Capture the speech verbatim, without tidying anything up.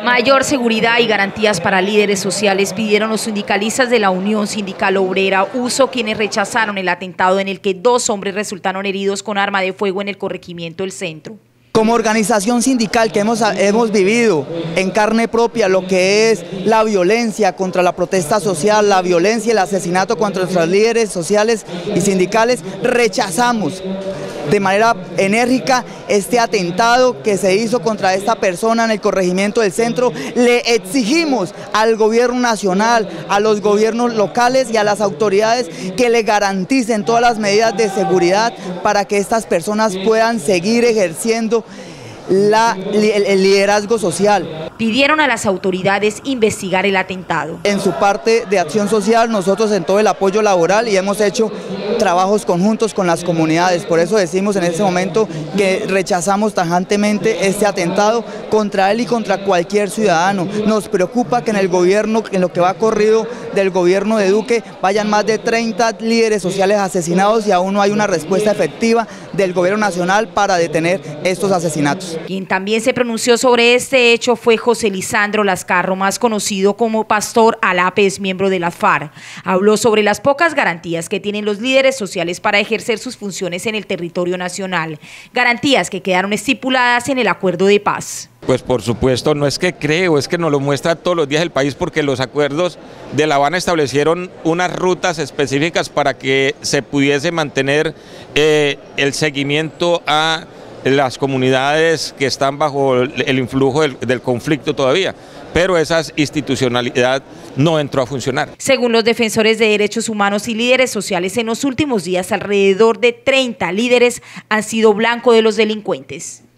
Mayor seguridad y garantías para líderes sociales pidieron los sindicalistas de la Unión Sindical Obrera U S O, quienes rechazaron el atentado en el que dos hombres resultaron heridos con arma de fuego en el corregimiento del Centro. Como organización sindical que hemos, hemos vivido en carne propia lo que es la violencia contra la protesta social, la violencia y el asesinato contra nuestros líderes sociales y sindicales, rechazamos de manera enérgica este atentado que se hizo contra esta persona en el corregimiento del Centro. Le exigimos al gobierno nacional, a los gobiernos locales y a las autoridades que le garanticen todas las medidas de seguridad para que estas personas puedan seguir ejerciendo La, el, el liderazgo social. Pidieron a las autoridades investigar el atentado. En su parte de acción social, nosotros en todo el apoyo laboral y hemos hecho trabajos conjuntos con las comunidades. Por eso decimos en este momento que rechazamos tajantemente este atentado contra él y contra cualquier ciudadano. Nos preocupa que en el gobierno, en lo que va corrido del gobierno de Duque, vayan más de treinta líderes sociales asesinados y aún no hay una respuesta efectiva del gobierno nacional para detener estos asesinatos. Quien también se pronunció sobre este hecho fue José Lisandro Lascarro, más conocido como Pastor Alapes, miembro de la FARC. Habló sobre las pocas garantías que tienen los líderes sociales para ejercer sus funciones en el territorio nacional, garantías que quedaron estipuladas en el acuerdo de paz. Pues por supuesto, no es que creo, es que nos lo muestra todos los días el país, porque los acuerdos de La Habana establecieron unas rutas específicas para que se pudiese mantener eh, el seguimiento a las comunidades que están bajo el influjo del, del conflicto todavía, pero esa institucionalidad no entró a funcionar. Según los defensores de derechos humanos y líderes sociales, en los últimos días alrededor de treinta líderes han sido blanco de los delincuentes.